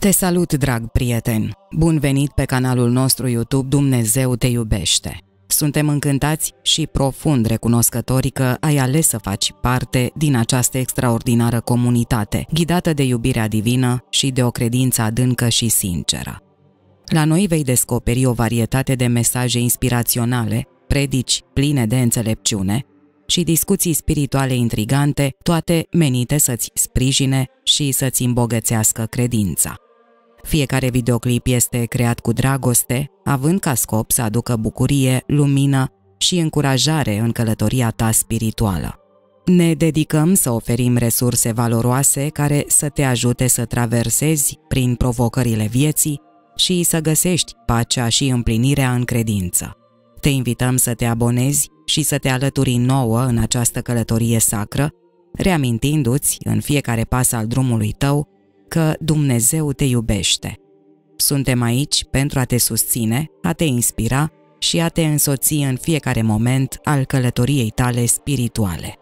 Te salut, drag prieten! Bun venit pe canalul nostru YouTube Dumnezeu te iubește! Suntem încântați și profund recunoscători că ai ales să faci parte din această extraordinară comunitate, ghidată de iubirea divină și de o credință adâncă și sinceră. La noi vei descoperi o varietate de mesaje inspiraționale, predici pline de înțelepciune și discuții spirituale intrigante, toate menite să-ți sprijine și să-ți îmbogățească credința. Fiecare videoclip este creat cu dragoste, având ca scop să aducă bucurie, lumină și încurajare în călătoria ta spirituală. Ne dedicăm să oferim resurse valoroase care să te ajute să traversezi prin provocările vieții și să găsești pacea și împlinirea în credință. Te invităm să te abonezi și să te alături nouă în această călătorie sacră, reamintindu-ți în fiecare pas al drumului tău că Dumnezeu te iubește. Suntem aici pentru a te susține, a te inspira și a te însoți în fiecare moment al călătoriei tale spirituale.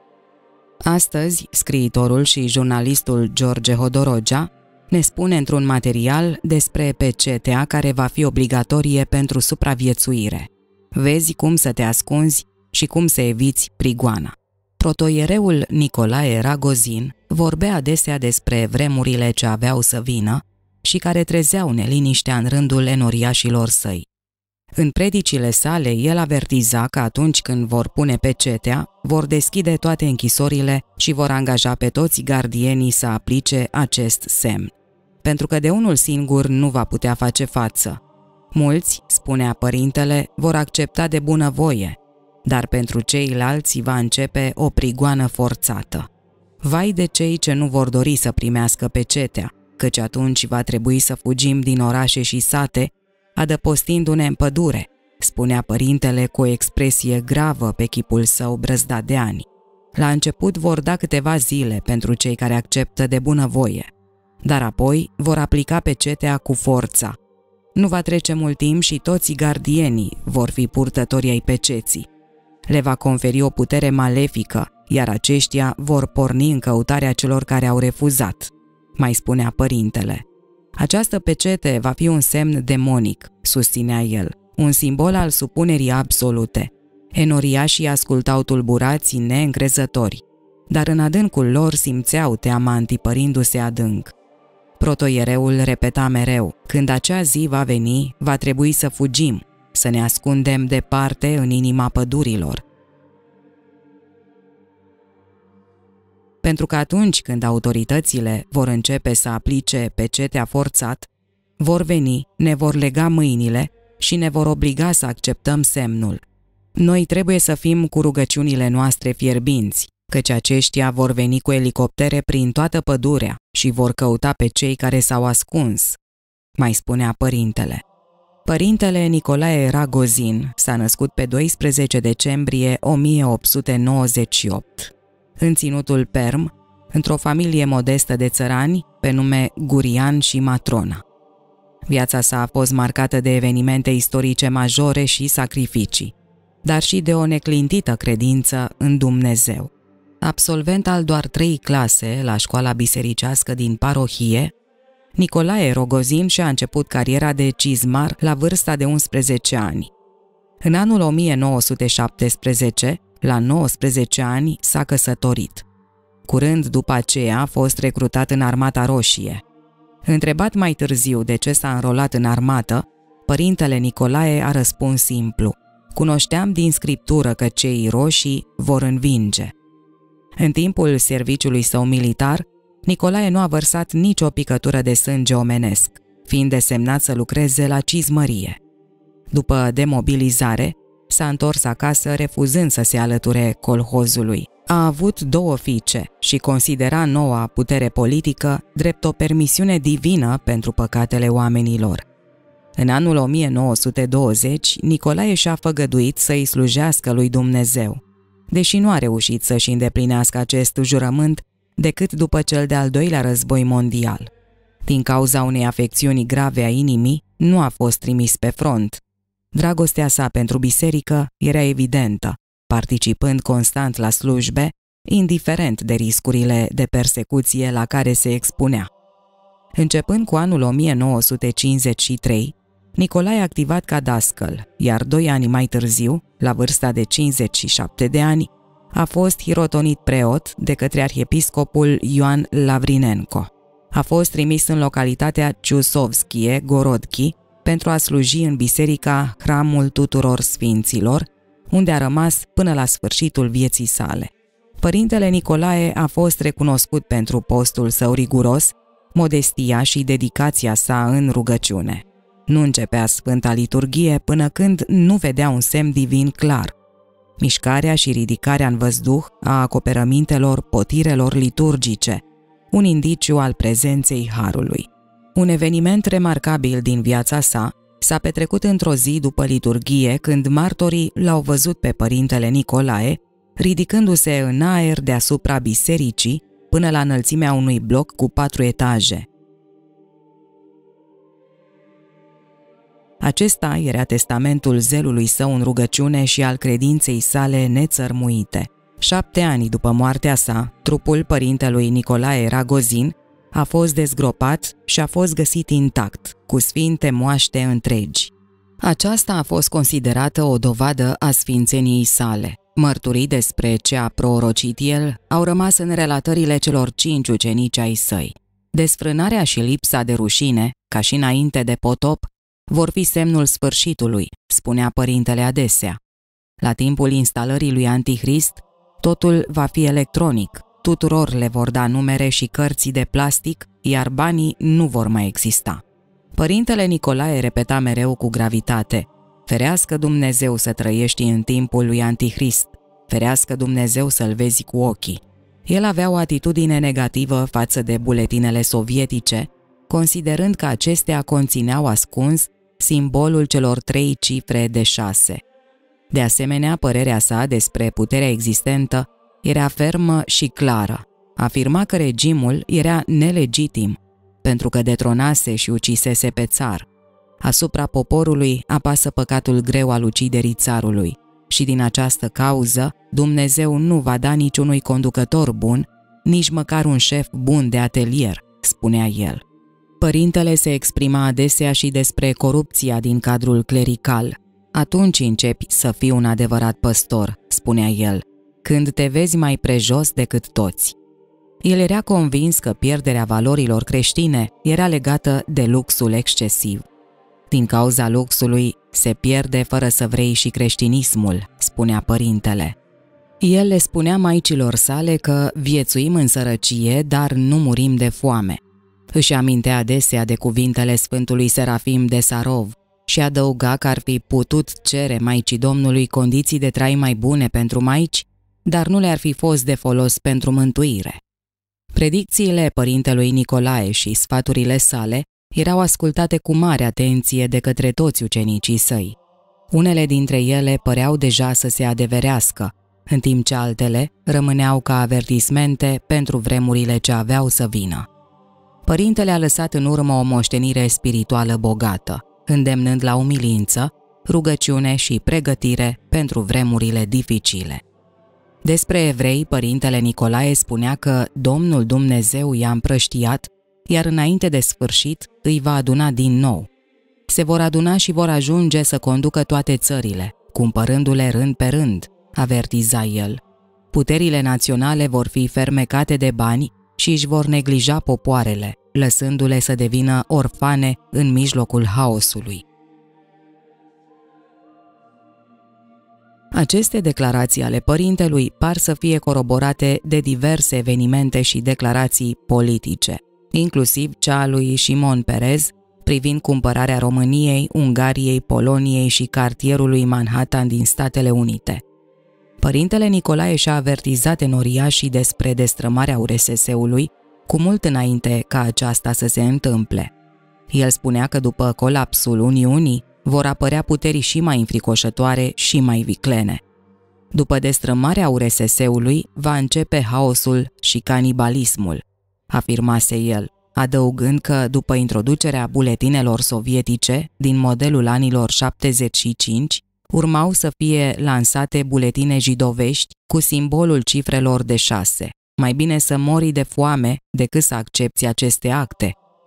Astăzi, scriitorul și jurnalistul George Hodorogea ne spune într-un material despre pecetea care va fi obligatorie pentru supraviețuire. Vezi cum să te ascunzi și cum să eviți prigoana. Protoiereul Nicolae Ragozin vorbea adesea despre vremurile ce aveau să vină și care trezeau neliniștea în rândul enoriașilor săi. În predicile sale, el avertiza că atunci când vor pune pecetea, vor deschide toate închisorile și vor angaja pe toți gardienii să aplice acest semn, pentru că de unul singur nu va putea face față. Mulți, spunea părintele, vor accepta de bunăvoie, dar pentru ceilalți va începe o prigoană forțată. Vai de cei ce nu vor dori să primească pecetea, căci atunci va trebui să fugim din orașe și sate, adăpostindu-ne în pădure, spunea părintele cu o expresie gravă pe chipul său brăzdat de ani. La început vor da câteva zile pentru cei care acceptă de bunăvoie, dar apoi vor aplica pecetea cu forța. Nu va trece mult timp și toți gardienii vor fi purtători ai peceții. Le va conferi o putere malefică, iar aceștia vor porni în căutarea celor care au refuzat, mai spunea părintele. Această pecete va fi un semn demonic, susținea el, un simbol al supunerii absolute. Enoriașii ascultau tulburați, neîncrezători, dar în adâncul lor simțeau teama întipărindu-se adânc. Protoiereul repeta mereu, când acea zi va veni, va trebui să fugim, să ne ascundem departe în inima pădurilor. Pentru că atunci când autoritățile vor începe să aplice pecetea forțat, vor veni, ne vor lega mâinile și ne vor obliga să acceptăm semnul. Noi trebuie să fim cu rugăciunile noastre fierbinți, căci aceștia vor veni cu elicoptere prin toată pădurea și vor căuta pe cei care s-au ascuns, mai spunea părintele. Părintele Nicolae Ragozin s-a născut pe 12 decembrie 1898, în ținutul Perm, într-o familie modestă de țărani pe nume Gurian și Matrona. Viața sa a fost marcată de evenimente istorice majore și sacrificii, dar și de o neclintită credință în Dumnezeu. Absolvent al doar 3 clase la școala bisericească din parohie, Nicolae Rogozin și-a început cariera de cizmar la vârsta de 11 ani. În anul 1917, la 19 ani, s-a căsătorit. Curând după aceea a fost recrutat în Armata Roșie. Întrebat mai târziu de ce s-a înrolat în armată, părintele Nicolae a răspuns simplu: cunoșteam din scriptură că cei roșii vor învinge. În timpul serviciului său militar, Nicolae nu a vărsat nicio picătură de sânge omenesc, fiind desemnat să lucreze la cizmărie. După demobilizare, s-a întors acasă refuzând să se alăture colhozului. A avut 2 fiice și considera noua putere politică drept o permisiune divină pentru păcatele oamenilor. În anul 1920, Nicolae și-a făgăduit să-i slujească lui Dumnezeu, deși nu a reușit să-și îndeplinească acest jurământ decât după cel de-al 2-lea război mondial. Din cauza unei afecțiuni grave a inimii, nu a fost trimis pe front. Dragostea sa pentru biserică era evidentă, participând constant la slujbe, indiferent de riscurile de persecuție la care se expunea. Începând cu anul 1953, Nicolae a activat ca dascăl, iar 2 ani mai târziu, la vârsta de 57 de ani, a fost hirotonit preot de către arhiepiscopul Ioan Lavrinenko. A fost trimis în localitatea Ciusovskie Gorodki pentru a sluji în biserica Hramul Tuturor Sfinților, unde a rămas până la sfârșitul vieții sale. Părintele Nicolae a fost recunoscut pentru postul său riguros, modestia și dedicația sa în rugăciune. Nu începea Sfânta Liturghie până când nu vedea un semn divin clar. Mișcarea și ridicarea în văzduh a acoperămintelor potirelor liturgice, un indiciu al prezenței Harului. Un eveniment remarcabil din viața sa s-a petrecut într-o zi după liturghie, când martorii l-au văzut pe părintele Nicolae ridicându-se în aer deasupra bisericii până la înălțimea unui bloc cu 4 etaje. Acesta era testamentul zelului său în rugăciune și al credinței sale nețărmuite. 7 ani după moartea sa, trupul părintelui Nicolae Ragozin a fost dezgropat și a fost găsit intact, cu sfinte moaște întregi. Aceasta a fost considerată o dovadă a sfințeniei sale. Mărturii despre ce a prorocit el au rămas în relatările celor 5 ucenici ai săi. Desfrânarea și lipsa de rușine, ca și înainte de potop, vor fi semnul sfârșitului, spunea părintele adesea. La timpul instalării lui Antichrist, totul va fi electronic, tuturor le vor da numere și cărți de plastic, iar banii nu vor mai exista. Părintele Nicolae repeta mereu cu gravitate: ferească Dumnezeu să trăiești în timpul lui Antichrist, ferească Dumnezeu să-l vezi cu ochii. El avea o atitudine negativă față de buletinele sovietice, considerând că acestea conțineau ascuns simbolul celor 3 cifre de 6. De asemenea, părerea sa despre puterea existentă era fermă și clară. Afirma că regimul era nelegitim, pentru că detronase și ucisese pe țar. Asupra poporului apasă păcatul greu al uciderii țarului și din această cauză Dumnezeu nu va da niciunui conducător bun, nici măcar un șef bun de atelier, spunea el. Părintele se exprima adesea și despre corupția din cadrul clerical. Atunci începi să fii un adevărat păstor, spunea el, când te vezi mai prejos decât toți. El era convins că pierderea valorilor creștine era legată de luxul excesiv. Din cauza luxului se pierde fără să vrei și creștinismul, spunea părintele. El le spunea maicilor sale că viețuim în sărăcie, dar nu murim de foame. Își amintea adesea de cuvintele Sfântului Serafim de Sarov și adăuga că ar fi putut cere Maicii Domnului condiții de trai mai bune pentru maici, dar nu le-ar fi fost de folos pentru mântuire. Predicțiile părintelui Nicolae și sfaturile sale erau ascultate cu mare atenție de către toți ucenicii săi. Unele dintre ele păreau deja să se adeverească, în timp ce altele rămâneau ca avertismente pentru vremurile ce aveau să vină. Părintele a lăsat în urmă o moștenire spirituală bogată, îndemnând la umilință, rugăciune și pregătire pentru vremurile dificile. Despre evrei, părintele Nicolae spunea că Domnul Dumnezeu i-a împrăștiat, iar înainte de sfârșit îi va aduna din nou. Se vor aduna și vor ajunge să conducă toate țările, cumpărându-le rând pe rând, avertiza el. Puterile naționale vor fi fermecate de bani și își vor neglija popoarele, lăsându-le să devină orfane în mijlocul haosului. Aceste declarații ale părintelui par să fie coroborate de diverse evenimente și declarații politice, inclusiv cea a lui Shimon Peres privind cumpărarea României, Ungariei, Poloniei și cartierului Manhattan din Statele Unite. Părintele Nicolae și-a avertizat enoriașii despre destrămarea URSS-ului cu mult înainte ca aceasta să se întâmple. El spunea că după colapsul Uniunii vor apărea puteri și mai înfricoșătoare și mai viclene. După destrămarea URSS-ului va începe haosul și canibalismul, afirmase el, adăugând că după introducerea buletinelor sovietice din modelul anilor 75, urmau să fie lansate buletine jidovești cu simbolul cifrelor de 6. Mai bine să mori de foame decât să accepți aceste acte,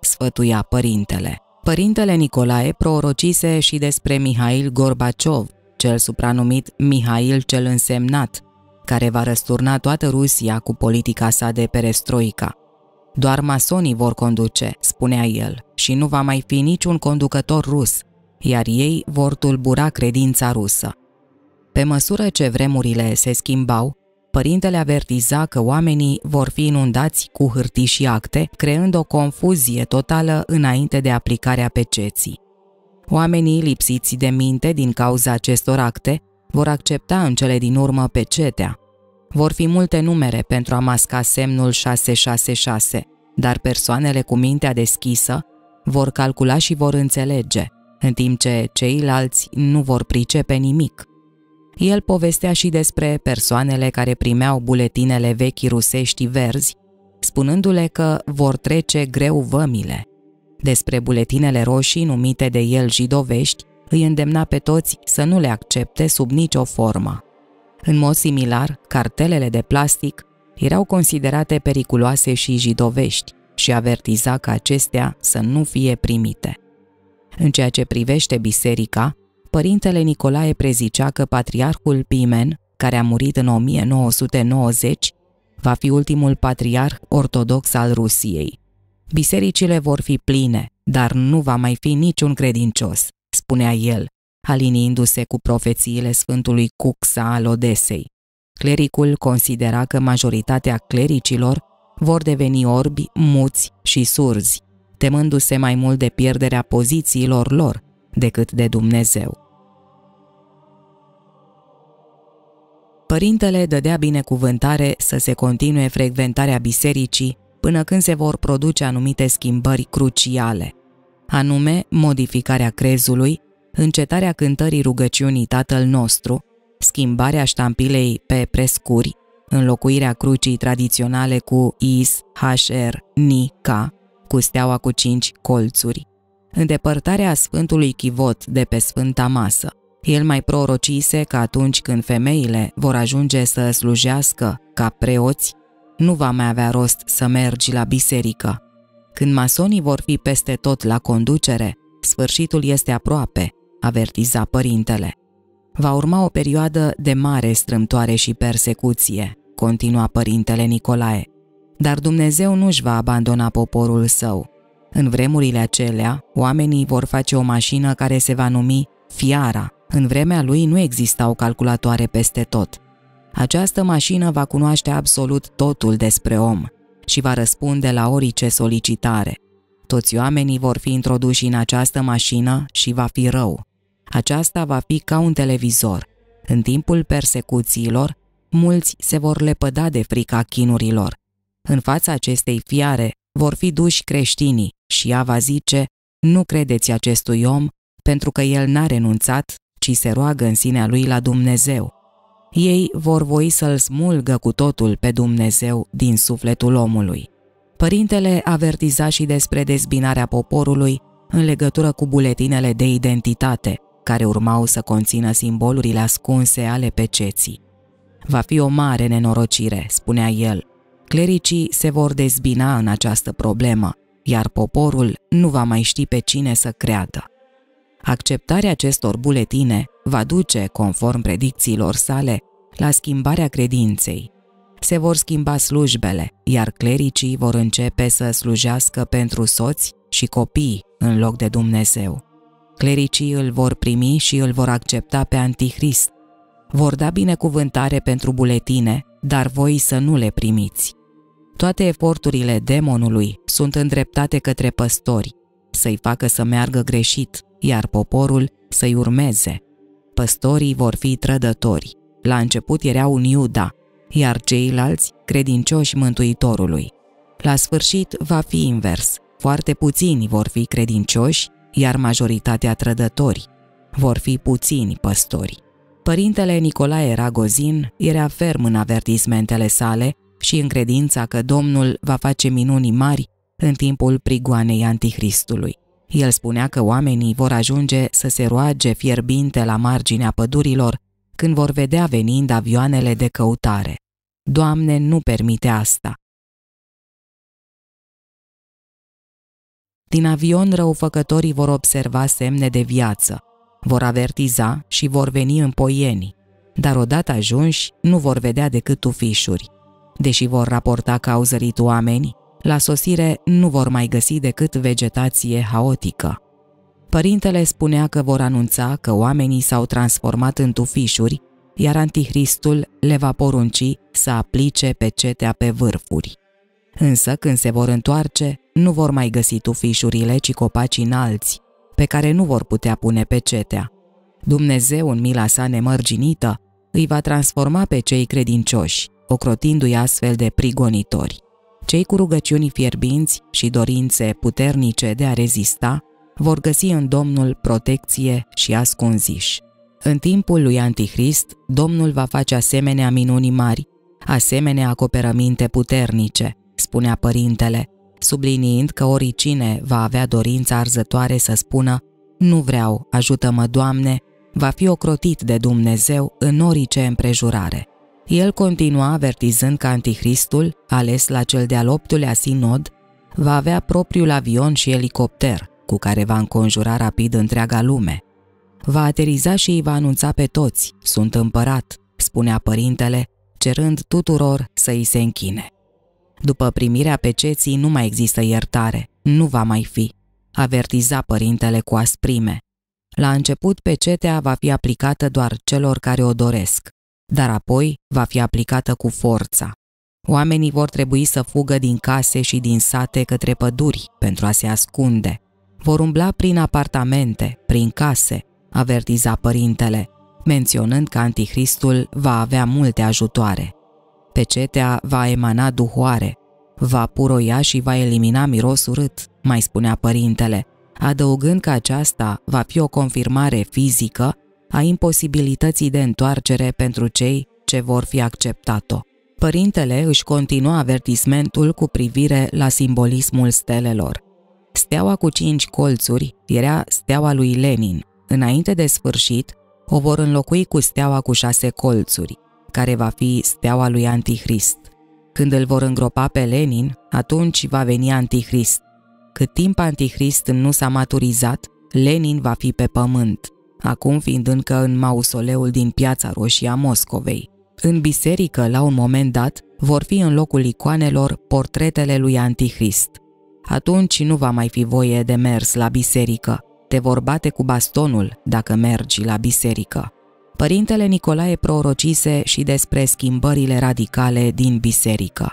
sfătuia părintele. Părintele Nicolae prorocise și despre Mihail Gorbaciov, cel supranumit Mihail cel Însemnat, care va răsturna toată Rusia cu politica sa de perestroica. Doar masonii vor conduce, spunea el, și nu va mai fi niciun conducător rus, iar ei vor tulbura credința rusă. Pe măsură ce vremurile se schimbau, părintele avertiza că oamenii vor fi inundați cu hârtii și acte, creând o confuzie totală înainte de aplicarea peceții. Oamenii lipsiți de minte din cauza acestor acte vor accepta în cele din urmă pecetea. Vor fi multe numere pentru a masca semnul 666, dar persoanele cu mintea deschisă vor calcula și vor înțelege, în timp ce ceilalți nu vor pricepe nimic. El povestea și despre persoanele care primeau buletinele vechi rusești verzi, spunându-le că vor trece greu vămile. Despre buletinele roșii numite de el jidovești, îi îndemna pe toți să nu le accepte sub nicio formă. În mod similar, cartelele de plastic erau considerate periculoase și jidovești și avertiza ca acestea să nu fie primite. În ceea ce privește biserica, părintele Nicolae prezicea că patriarhul Pimen, care a murit în 1990, va fi ultimul patriarh ortodox al Rusiei. Bisericile vor fi pline, dar nu va mai fi niciun credincios, spunea el, aliniindu-se cu profețiile Sfântului Cuxa al Odesei. Clericul considera că majoritatea clericilor vor deveni orbi, muți și surzi, temându-se mai mult de pierderea pozițiilor lor decât de Dumnezeu. Părintele dădea binecuvântare să se continue frecventarea bisericii până când se vor produce anumite schimbări cruciale, anume modificarea crezului, încetarea cântării rugăciunii Tatăl nostru, schimbarea ștampilei pe prescuri, înlocuirea crucii tradiționale cu Is, HR, Ni, K, cu steaua cu 5 colțuri, îndepărtarea Sfântului Chivot de pe Sfânta Masă. El mai prorocise că atunci când femeile vor ajunge să slujească ca preoți, nu va mai avea rost să mergi la biserică. Când masonii vor fi peste tot la conducere, sfârșitul este aproape, avertiza părintele. Va urma o perioadă de mare strâmtoare și persecuție, continua părintele Nicolae. Dar Dumnezeu nu își va abandona poporul său. În vremurile acelea, oamenii vor face o mașină care se va numi Fiara. În vremea lui nu existau calculatoare peste tot. Această mașină va cunoaște absolut totul despre om și va răspunde la orice solicitare. Toți oamenii vor fi introduși în această mașină și va fi rău. Aceasta va fi ca un televizor. În timpul persecuțiilor, mulți se vor lepăda de frica chinurilor. În fața acestei fiare vor fi duși creștinii și ea va zice: nu credeți acestui om, pentru că el n-a renunțat, ci se roagă în sinea lui la Dumnezeu. Ei vor voi să-l smulgă cu totul pe Dumnezeu din sufletul omului. Părintele avertiza și despre dezbinarea poporului în legătură cu buletinele de identitate, care urmau să conțină simbolurile ascunse ale peceții. Va fi o mare nenorocire, spunea el. Clericii se vor dezbina în această problemă, iar poporul nu va mai ști pe cine să creadă. Acceptarea acestor buletine va duce, conform predicțiilor sale, la schimbarea credinței. Se vor schimba slujbele, iar clericii vor începe să slujească pentru soți și copii în loc de Dumnezeu. Clericii îl vor primi și îl vor accepta pe Antichrist. Vor da binecuvântare pentru buletine, dar voi să nu le primiți. Toate eforturile demonului sunt îndreptate către păstori, să-i facă să meargă greșit, iar poporul să-i urmeze. Păstorii vor fi trădători. La început erau în Iuda, iar ceilalți credincioși Mântuitorului. La sfârșit va fi invers. Foarte puțini vor fi credincioși, iar majoritatea trădători. Vor fi puțini păstori. Părintele Nicolae Ragozin era ferm în avertismentele sale și în credința că Domnul va face minuni mari în timpul prigoanei Antichristului. El spunea că oamenii vor ajunge să se roage fierbinte la marginea pădurilor când vor vedea venind avioanele de căutare. Doamne, nu permite asta! Din avion, răufăcătorii vor observa semne de viață, vor avertiza și vor veni împoieni, dar odată ajunși nu vor vedea decât tufișuri. Deși vor raporta cauzărit oameni, la sosire nu vor mai găsi decât vegetație haotică. Părintele spunea că vor anunța că oamenii s-au transformat în tufișuri, iar Antichristul le va porunci să aplice pecetea pe vârfuri. Însă, când se vor întoarce, nu vor mai găsi tufișurile, ci copaci înalți, pe care nu vor putea pune pecetea. Dumnezeu, în mila sa nemărginită, îi va transforma pe cei credincioși, ocrotindu-i astfel de prigonitori. Cei cu rugăciuni fierbinți și dorințe puternice de a rezista vor găsi în Domnul protecție și ascunziș. În timpul lui Antichrist, Domnul va face asemenea minuni mari, asemenea acoperăminte puternice, spunea părintele, subliniind că oricine va avea dorința arzătoare să spună „Nu vreau, ajută-mă, Doamne”, va fi ocrotit de Dumnezeu în orice împrejurare. El continua avertizând că Antichristul, ales la cel de-al 8-lea sinod, va avea propriul avion și elicopter, cu care va înconjura rapid întreaga lume. Va ateriza și îi va anunța pe toți: „Sunt împărat”, spunea părintele, cerând tuturor să îi se închine. După primirea peceții nu mai există iertare, nu va mai fi, avertiza părintele cu asprime. La început pecetea va fi aplicată doar celor care o doresc, dar apoi va fi aplicată cu forța. Oamenii vor trebui să fugă din case și din sate către păduri pentru a se ascunde. Vor umbla prin apartamente, prin case, avertiza părintele, menționând că Antichristul va avea multe ajutoare. Pecetea va emana duhoare, va puroia și va elimina miros urât, mai spunea părintele, adăugând că aceasta va fi o confirmare fizică a imposibilității de întoarcere pentru cei ce vor fi acceptat-o. Părintele își continua avertismentul cu privire la simbolismul stelelor. Steaua cu 5 colțuri era steaua lui Lenin. Înainte de sfârșit, o vor înlocui cu steaua cu 6 colțuri, care va fi steaua lui Antichrist. Când îl vor îngropa pe Lenin, atunci va veni Antichrist. Cât timp Antichrist nu s-a maturizat, Lenin va fi pe pământ, acum fiind încă în mausoleul din Piața Roșie a Moscovei. În biserică, la un moment dat, vor fi în locul icoanelor portretele lui Antichrist. Atunci nu va mai fi voie de mers la biserică, te vor bate cu bastonul dacă mergi la biserică. Părintele Nicolae prorocise și despre schimbările radicale din biserică.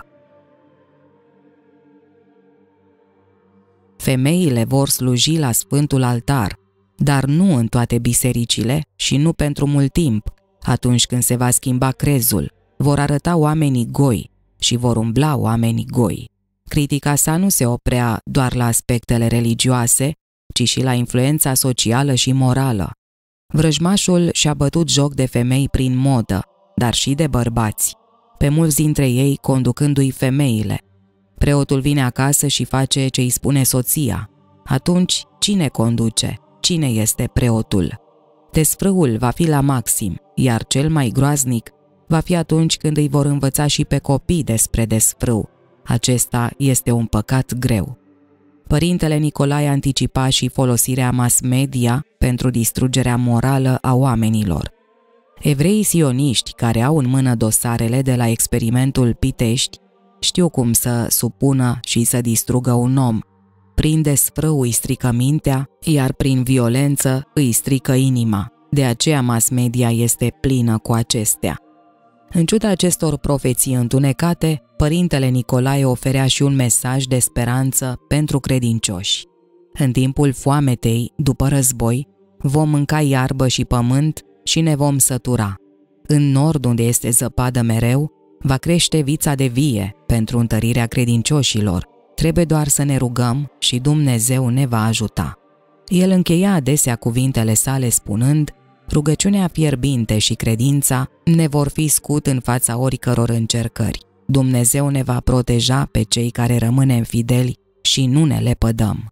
Femeile vor sluji la Sfântul Altar, dar nu în toate bisericile și nu pentru mult timp. Atunci când se va schimba crezul, vor arăta oamenii goi și vor umbla oamenii goi. Critica sa nu se oprea doar la aspectele religioase, ci și la influența socială și morală. Vrăjmașul și-a bătut joc de femei prin modă, dar și de bărbați, pe mulți dintre ei conducându-i femeile. Preotul vine acasă și face ce îi spune soția. Atunci, cine conduce? Cine este preotul? Desfrâul va fi la maxim, iar cel mai groaznic va fi atunci când îi vor învăța și pe copii despre desfrâu. Acesta este un păcat greu. Părintele Nicolae anticipa și folosirea mass media pentru distrugerea morală a oamenilor. Evreii sioniști care au în mână dosarele de la experimentul Pitești știu cum să supună și să distrugă un om. Prin desfrâu îi strică mintea, iar prin violență îi strică inima. De aceea mass media este plină cu acestea. În ciuda acestor profeții întunecate, părintele Nicolae oferea și un mesaj de speranță pentru credincioși. În timpul foametei, după război, vom mânca iarbă și pământ și ne vom sătura. În nord, unde este zăpadă mereu, va crește vița de vie pentru întărirea credincioșilor. Trebuie doar să ne rugăm și Dumnezeu ne va ajuta. El încheia adesea cuvintele sale spunând: rugăciunea fierbinte și credința ne vor fi scut în fața oricăror încercări. Dumnezeu ne va proteja pe cei care rămânem fideli și nu ne lepădăm.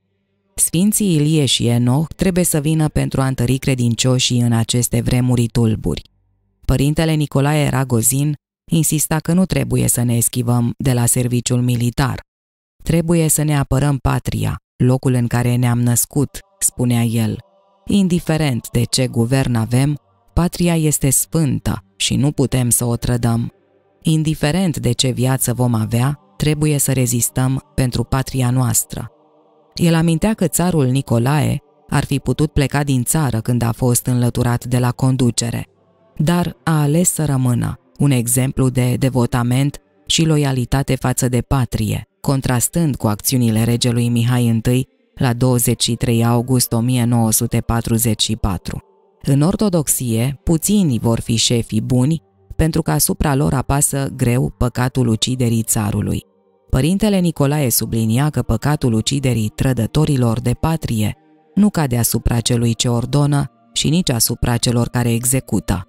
Sfinții Ilie și Enoch trebuie să vină pentru a întări credincioșii în aceste vremuri tulburi. Părintele Nicolae Ragozin insista că nu trebuie să ne eschivăm de la serviciul militar. Trebuie să ne apărăm patria, locul în care ne-am născut, spunea el. Indiferent de ce guvern avem, patria este sfântă și nu putem să o trădăm. Indiferent de ce viață vom avea, trebuie să rezistăm pentru patria noastră. El amintea că țarul Nicolae ar fi putut pleca din țară când a fost înlăturat de la conducere, dar a ales să rămână, un exemplu de devotament și loialitate față de patrie, contrastând cu acțiunile regelui Mihai I la 23 august 1944. În ortodoxie, puțini vor fi șefii buni, pentru că asupra lor apasă greu păcatul uciderii țarului. Părintele Nicolae sublinia că păcatul uciderii trădătorilor de patrie nu cade asupra celui ce ordonă și nici asupra celor care execută.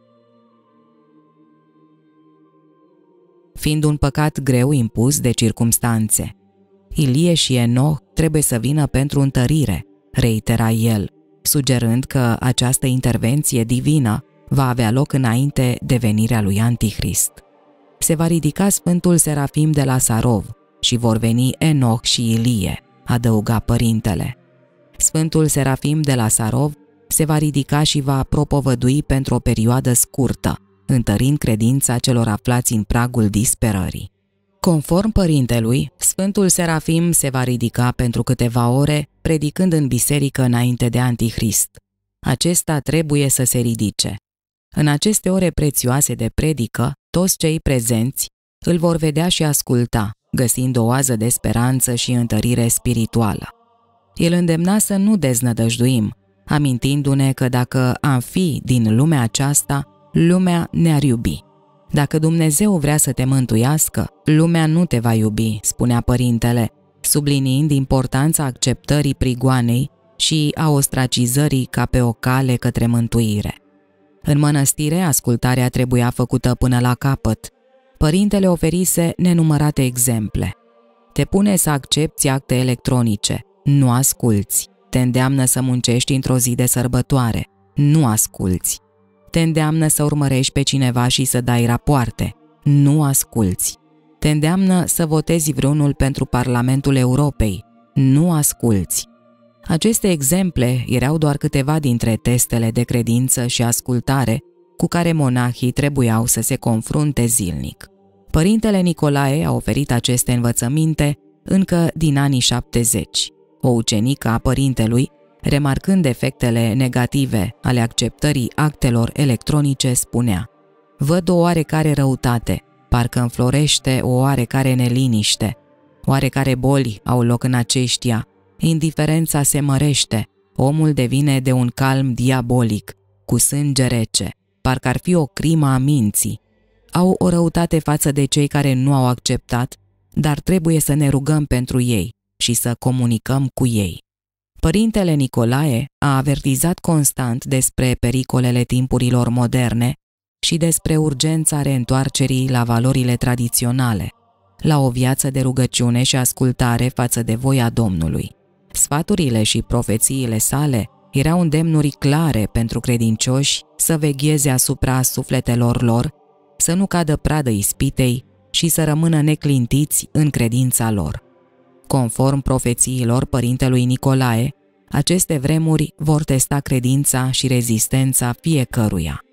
Fiind un păcat greu impus de circumstanțe, Ilie și Enoch trebuie să vină pentru întărire, reitera el, sugerând că această intervenție divină va avea loc înainte de venirea lui Antichrist. Se va ridica Sfântul Serafim de la Sarov și vor veni Enoch și Ilie, adăuga părintele. Sfântul Serafim de la Sarov se va ridica și va propovădui pentru o perioadă scurtă, întărind credința celor aflați în pragul disperării. Conform părintelui, Sfântul Serafim se va ridica pentru câteva ore, predicând în biserică înainte de Antichrist. Acesta trebuie să se ridice. În aceste ore prețioase de predică, toți cei prezenți îl vor vedea și asculta, găsind o oază de speranță și întărire spirituală. El îndemna să nu deznădăjduim, amintindu-ne că dacă am fi din lumea aceasta, lumea ne-ar iubi. Dacă Dumnezeu vrea să te mântuiască, lumea nu te va iubi, spunea părintele, subliniind importanța acceptării prigoanei și a ostracizării ca pe o cale către mântuire. În mănăstire, ascultarea trebuia făcută până la capăt. Părintele oferise nenumărate exemple. Te pune să accepți acte electronice, nu asculți. Te îndeamnă să muncești într-o zi de sărbătoare, nu asculți. Te îndeamnă să urmărești pe cineva și să dai rapoarte, nu asculți. Te îndeamnă să votezi vreunul pentru Parlamentul Europei, nu asculți. Aceste exemple erau doar câteva dintre testele de credință și ascultare cu care monahii trebuiau să se confrunte zilnic. Părintele Nicolae a oferit aceste învățăminte încă din anii 70. O ucenică a părintelui, remarcând efectele negative ale acceptării actelor electronice, spunea: "Văd o oarecare răutate, parcă înflorește o oarecare neliniște. Oarecare boli au loc în aceștia, indiferența se mărește, omul devine de un calm diabolic, cu sânge rece, parcă ar fi o crimă a minții. Au o răutate față de cei care nu au acceptat, dar trebuie să ne rugăm pentru ei și să comunicăm cu ei." Părintele Nicolae a avertizat constant despre pericolele timpurilor moderne și despre urgența reîntoarcerii la valorile tradiționale, la o viață de rugăciune și ascultare față de voia Domnului. Sfaturile și profețiile sale erau îndemnuri clare pentru credincioși să vegheze asupra sufletelor lor, să nu cadă pradă ispitei și să rămână neclintiți în credința lor. Conform profețiilor părintelui Nicolae, aceste vremuri vor testa credința și rezistența fiecăruia.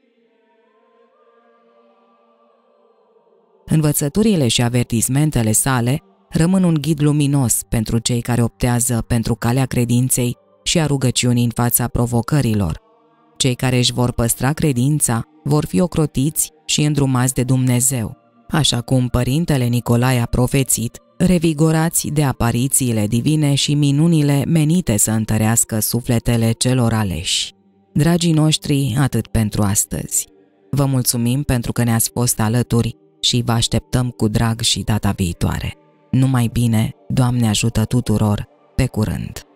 Învățăturile și avertismentele sale rămân un ghid luminos pentru cei care optează pentru calea credinței și a rugăciunii în fața provocărilor. Cei care își vor păstra credința vor fi ocrotiți și îndrumați de Dumnezeu, așa cum părintele Nicolae a profețit, revigorați de aparițiile divine și minunile menite să întărească sufletele celor aleși. Dragii noștri, atât pentru astăzi. Vă mulțumim pentru că ne-ați fost alături și vă așteptăm cu drag și data viitoare. Numai bine, Doamne ajută tuturor, pe curând!